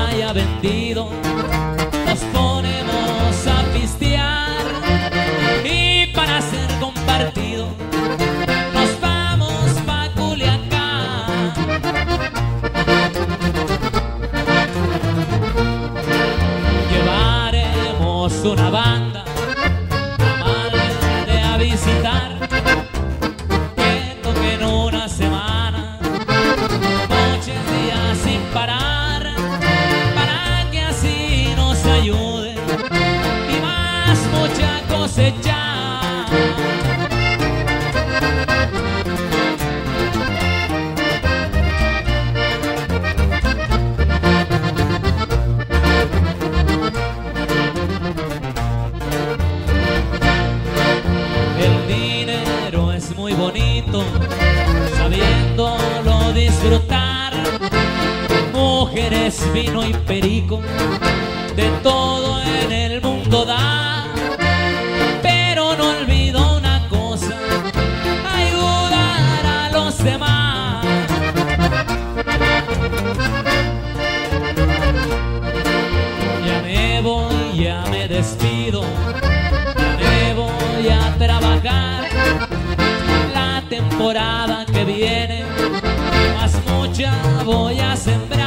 haya vendido, nos ponemos a pistear y para ser compartido nos vamos pa' Culiacán. Llevaremos una banda amable a visitar, que toquen una semana, noches, días sin parar, para que así nos ayuden y más mucha cosecha. El dinero es muy bonito, sabiéndolo disfrutar. Mujeres, vino y perico, de todo en el mundo da. Pero no olvido una cosa: ayudar a los demás. Ya me voy, ya me despido, ya me voy a trabajar. La temporada que viene, más mucha voy a sembrar.